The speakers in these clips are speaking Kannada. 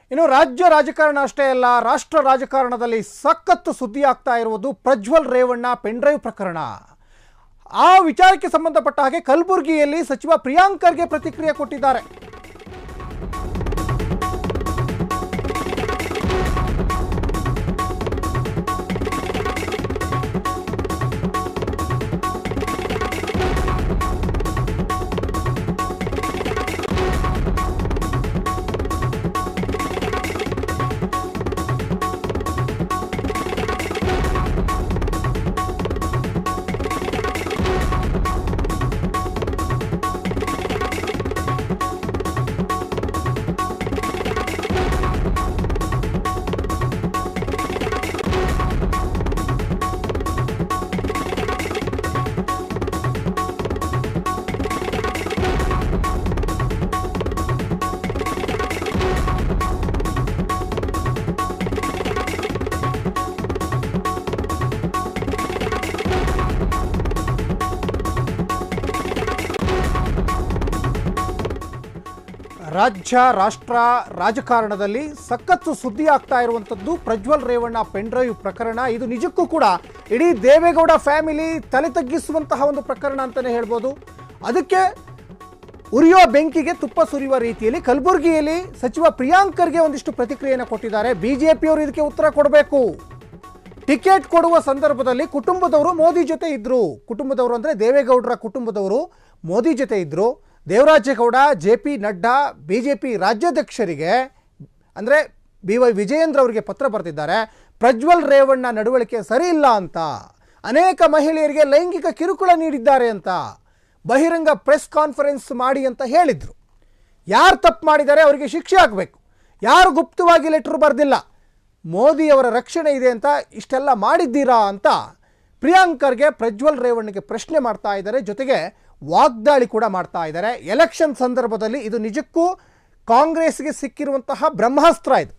ಇನ್ನು ರಾಜ್ಯ ರಾಜಕಾರಣ ಅಷ್ಟೇ ಅಲ್ಲ, ರಾಷ್ಟ್ರ ರಾಜಕಾರಣದಲ್ಲಿ ಸಖತ್ತು ಸುದ್ದಿ ಆಗ್ತಾ ಇರುವುದು ಪ್ರಜ್ವಲ್ ರೇವಣ್ಣ ಪೆನ್ಡ್ರೈವ್ ಪ್ರಕರಣ. ಆ ವಿಚಾರಕ್ಕೆ ಸಂಬಂಧಪಟ್ಟ ಹಾಗೆ ಕಲಬುರಗಿಯಲ್ಲಿ ಸಚಿವ ಪ್ರಿಯಾಂಕ್ ಖರ್ಗೆ ಪ್ರತಿಕ್ರಿಯೆ ಕೊಟ್ಟಿದ್ದಾರೆ. ರಾಜ್ಯ ರಾಷ್ಟ್ರ ರಾಜಕಾರಣದಲ್ಲಿ ಸಖತ್ತು ಸುದ್ದಿ ಆಗ್ತಾ ಇರುವಂಥದ್ದು ಪ್ರಜ್ವಲ್ ರೇವಣ್ಣ ಪೆನ್ಡ್ರೈವ್ ಪ್ರಕರಣ. ಇದು ನಿಜಕ್ಕೂ ಕೂಡ ಇಡೀ ದೇವೇಗೌಡ ಫ್ಯಾಮಿಲಿ ತಲೆ ತಗ್ಗಿಸುವಂತಹ ಒಂದು ಪ್ರಕರಣ ಅಂತಲೇ ಹೇಳ್ಬೋದು. ಅದಕ್ಕೆ ಉರಿಯೋ ಬೆಂಕಿಗೆ ತುಪ್ಪ ಸುರಿಯುವ ರೀತಿಯಲ್ಲಿ ಕಲಬುರಗಿಯಲ್ಲಿ ಸಚಿವ ಪ್ರಿಯಾಂಕ್ ಖರ್ಗೆ ಒಂದಿಷ್ಟು ಪ್ರತಿಕ್ರಿಯೆಯನ್ನು ಕೊಟ್ಟಿದ್ದಾರೆ. ಬಿಜೆಪಿಯವರು ಇದಕ್ಕೆ ಉತ್ತರ ಕೊಡಬೇಕು. ಟಿಕೆಟ್ ಕೊಡುವ ಸಂದರ್ಭದಲ್ಲಿ ಕುಟುಂಬದವರು ಮೋದಿ ಜೊತೆ ಇದ್ರು. ಕುಟುಂಬದವರು ಅಂದರೆ ದೇವೇಗೌಡರ ಕುಟುಂಬದವರು ಮೋದಿ ಜೊತೆ ಇದ್ರು. ದೇವರಾಜೇಗೌಡ, JP ನಡ್ಡಾ, BJP ರಾಜ್ಯಾಧ್ಯಕ್ಷರಿಗೆ ಅಂದರೆ BY ವಿಜಯೇಂದ್ರ ಅವರಿಗೆ ಪತ್ರ ಬರೆದಿದ್ದಾರೆ. ಪ್ರಜ್ವಲ್ ರೇವಣ್ಣ ನಡವಳಿಕೆ ಸರಿ ಇಲ್ಲ ಅಂತ, ಅನೇಕ ಮಹಿಳೆಯರಿಗೆ ಲೈಂಗಿಕ ಕಿರುಕುಳ ನೀಡಿದ್ದಾರೆ ಅಂತ ಬಹಿರಂಗ ಪ್ರೆಸ್ ಕಾನ್ಫರೆನ್ಸ್ ಮಾಡಿ ಅಂತ ಹೇಳಿದರು. ಯಾರು ತಪ್ಪು ಮಾಡಿದ್ದಾರೆ ಅವರಿಗೆ ಶಿಕ್ಷೆ ಆಗಬೇಕು, ಯಾರು ಗುಪ್ತವಾಗಿ ಲೆಟರ್ ಬರೆದಿಲ್ಲ, ಮೋದಿಯವರ ರಕ್ಷಣೆ ಇದೆ ಅಂತ ಇಷ್ಟೆಲ್ಲ ಮಾಡಿದ್ದೀರಾ ಅಂತ ಪ್ರಿಯಾಂಕ್ ಖರ್ಗೆ ಪ್ರಜ್ವಲ್ ರೇವಣ್ಣಗೆ ಪ್ರಶ್ನೆ ಮಾಡ್ತಾ ಇದ್ದಾರೆ. ಜೊತೆಗೆ ವಾಗ್ದಾಳಿ ಕೂಡ ಮಾಡ್ತಾ ಇದ್ದಾರೆ. ಎಲೆಕ್ಷನ್ ಸಂದರ್ಭದಲ್ಲಿ ಇದು ನಿಜಕ್ಕೂ ಕಾಂಗ್ರೆಸ್ಗೆ ಸಿಕ್ಕಿರುವಂತಹ ಬ್ರಹ್ಮಾಸ್ತ್ರ. ಇದು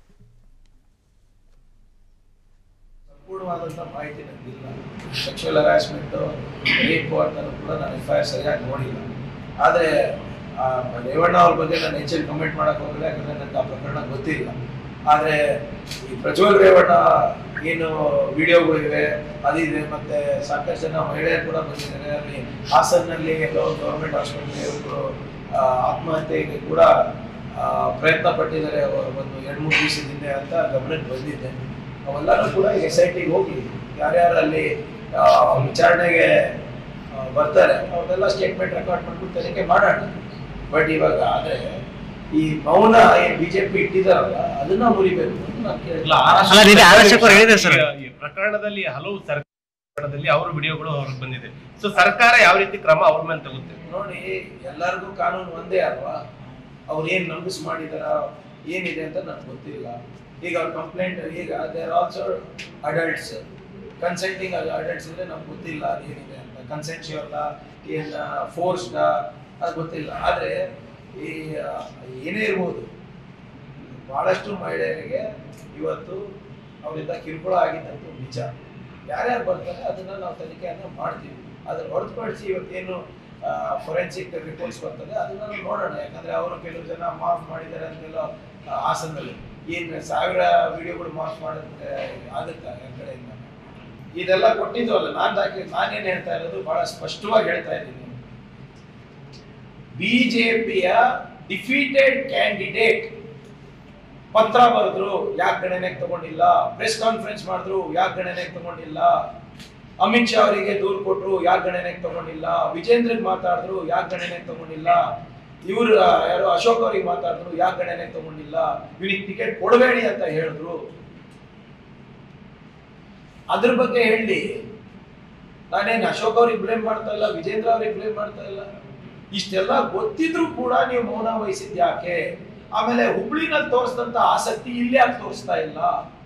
ಸಂಪೂರ್ಣವಾದಂತಹ ಮಾಹಿತಿ ನನಗಿಲ್ಲ. ಸೆಕ್ಷುವಲ್ ಹರಾಸ್ಮೆಂಟ್, ರೇಪ್ ಅಂತ ಕೂಡ ನಾನು FIR ಸರಿಯಾಗಿ ನೋಡಿಲ್ಲ. ಆದರೆ ರೇವಣ್ಣ ಅವ್ರ ಬಗ್ಗೆ ನಾನು ಹೆಚ್ಚಿನ ಕಮೆಂಟ್ ಮಾಡಕ್ ಹೋಗಲ್ಲ, ಯಾಕಂದ್ರೆ ನನಗೆ ಆ ಪ್ರಕರಣ ಗೊತ್ತಿಲ್ಲ. ಆದರೆ ಈ ಪ್ರಜ್ವಲ್ ರೇವಣ್ಣ ಏನು ವಿಡಿಯೋಗಳಿವೆ ಅದಿದೆ, ಮತ್ತೆ ಸಾಕಷ್ಟು ಜನ ಮಹಿಳೆಯರು ಕೂಡ ಬಂದಿದ್ದಾರೆ. ಅಲ್ಲಿ ಹಾಸನ್ನಲ್ಲಿ ಎಲ್ಲೋ ಗೌರ್ಮೆಂಟ್ ಹಾಸ್ಪಿಟಲ್ ಒಬ್ಬರು ಆತ್ಮಹತ್ಯೆಗೆ ಕೂಡ ಪ್ರಯತ್ನ ಪಟ್ಟಿದ್ದಾರೆ ಒಂದು 2-3 ದಿವಸದಿಂದ ಅಂತ ಗಮನಕ್ಕೆ ಬಂದಿದೆ. ಅವೆಲ್ಲರೂ ಕೂಡ SITಗೆ ಹೋಗಿ ಯಾರ್ಯಾರು ಅಲ್ಲಿ ವಿಚಾರಣೆಗೆ ಬರ್ತಾರೆ ಅವ್ರನ್ನೆಲ್ಲ ಸ್ಟೇಟ್ಮೆಂಟ್ ರೆಕಾರ್ಡ್ ಮಾಡ್ಬಿಟ್ಟು ತನಿಖೆ ಮಾಡೋಣ. ಬಟ್ ಇವಾಗ ಆದರೆ ಈ ಮೌನ ಏನ್ ಬಿಜೆಪಿ ಇಟ್ಟಿದಾರಲ್ಲ ಅದನ್ನ ಮುರಿಬೇಕು ಅಂತ ನಾನು ಕೇಳಿಲ್ಲ. ಈ ಪ್ರಕರಣದಲ್ಲಿ ಹಲವು ಸರ್ಕಾರದಲ್ಲಿ ಅವರ ವಿಡಿಯೋಗಳು ಅವ್ರಿಗೆ ಬಂದಿದೆ. ಸೊ ಸರ್ಕಾರ ಯಾವ ರೀತಿ ಕ್ರಮ ಅವ್ರ ಮೇಲೆ ತಗುತ್ತೆ ನೋಡಿ. ಎಲ್ಲರಿಗೂ ಕಾನೂನು ಒಂದೇ ಅಲ್ವಾ? ಅವ್ರು ಏನ್ ನಂಬಿಸ್ ಮಾಡಿದಾರ ಏನಿದೆ ಅಂತ ನನಗೆ ಗೊತ್ತಿಲ್ಲ. ಈಗ ಅವ್ರ ಕಂಪ್ಲೇಂಟ್ ಈಗ there also adults, consenting adults ಇದ್ರೆ ನಮ್ಗೆ ಗೊತ್ತಿಲ್ಲ ಏನಿದೆ ಅಂತ. ಕನ್ಸೆಂಟ್ಶುವಲ್ ಏನ್ ಫೋರ್ಸ್ಡ್ ಅದು ಗೊತ್ತಿಲ್ಲ. ಆದ್ರೆ ಈ ಏನೇ ಇರ್ಬೋದು, ಬಹಳಷ್ಟು ಮಹಿಳೆಯರಿಗೆ ಇವತ್ತು ಅವರಿಂದ ಕಿರುಕುಳ ಆಗಿದ್ದಂತೂ ನಿಜ. ಯಾರ್ಯಾರು ಬರ್ತಾರೆ ಅದನ್ನ ನಾವು ತನಿಖೆಯನ್ನು ಮಾಡ್ತೀವಿ. ಅದನ್ನ ಹೊರತುಪಡಿಸಿ ಇವತ್ತೇನು ಫೊರೆನ್ಸಿಕ್ ರಿಪೋರ್ಟ್ಸ್ ಬರ್ತದೆ ಅದನ್ನ ನೋಡೋಣ. ಯಾಕಂದ್ರೆ ಅವರು ಕೆಲವು ಜನ ಮಾಫ್ ಮಾಡಿದ್ದಾರೆ ಅಂತೆಲ್ಲ ಹಾಸನದಲ್ಲಿ ಏನ್ 1000 ವಿಡಿಯೋಗಳು ಮಾಫ್ ಮಾಡೋದಕ್ಕೆ ಆಗುತ್ತಾ ನನ್ನ ಕಡೆಯಿಂದ? ಇದೆಲ್ಲ ಕೊಟ್ಟಿದ್ದು ಅಲ್ಲ. ನಾನೇನ್ ಹೇಳ್ತಾ ಇರೋದು ಬಹಳ ಸ್ಪಷ್ಟವಾಗಿ ಹೇಳ್ತಾ ಇದ್ದೀನಿ. ಬಿಜೆಪಿಯ ಡಿಫೀಟೆಡ್ ಕ್ಯಾಂಡಿಡೇಟ್ ಪತ್ರ ಬರೆದ್ರು, ಯಾಕೆ ಗಣನೆಗೆ ತಗೊಂಡಿಲ್ಲ? ಪ್ರೆಸ್ ಕಾನ್ಫರೆನ್ಸ್ ಮಾಡಿದ್ರು, ಯಾಕೆ ಗಣನೆಗೆ ತಗೊಂಡಿಲ್ಲ? ಅಮಿತ್ ಶಾ ಅವರಿಗೆ ದೂರು ಕೊಟ್ರು, ಯಾಕೆ ಗಣನೆಗೆ ತಗೊಂಡಿಲ್ಲ? ವಿಜೇಂದ್ರಗೆ ಮಾತಾಡಿದ್ರು, ಯಾಕೆ ಗಣನೆಗೆ ತಗೊಂಡಿಲ್ಲ? ಇವರು ಯಾರು ಅಶೋಕ್ ಅವರಿಗೆ ಮಾತಾಡಿದ್ರು, ಯಾಕೆ ಗಣನೆಗೆ ತಗೊಂಡಿಲ್ಲ? ಇವನಿಗೆ ಟಿಕೆಟ್ ಕೊಡಬೇಡಿ ಅಂತ ಹೇಳಿದ್ರು. ಅದ್ರ ಬಗ್ಗೆ ಹೇಳಿ. ನಾನೇನು ಅಶೋಕ್ ಅವ್ರಿಗೆ ಬ್ಲೇಮ್ ಮಾಡ್ತಾ ಇಲ್ಲ, ವಿಜೇಂದ್ರ ಅವ್ರಿಗೆ ಬ್ಲೇಮ್ ಮಾಡ್ತಾ ಇಲ್ಲ. ಇಷ್ಟೆಲ್ಲ ಗೊತ್ತಿದ್ರು ಕೂಡ ನೀವು ಮೌನ ವಹಿಸಿದ್ ಯಾಕೆ? ಆಮೇಲೆ ಹುಬ್ಳಿನಲ್ಲಿ ತೋರಿಸಿದಂತ ಆಸಕ್ತಿ ಇಲ್ಲಿ ಯಾಕೆ ತೋರಿಸ್ತಾ ಇಲ್ಲ?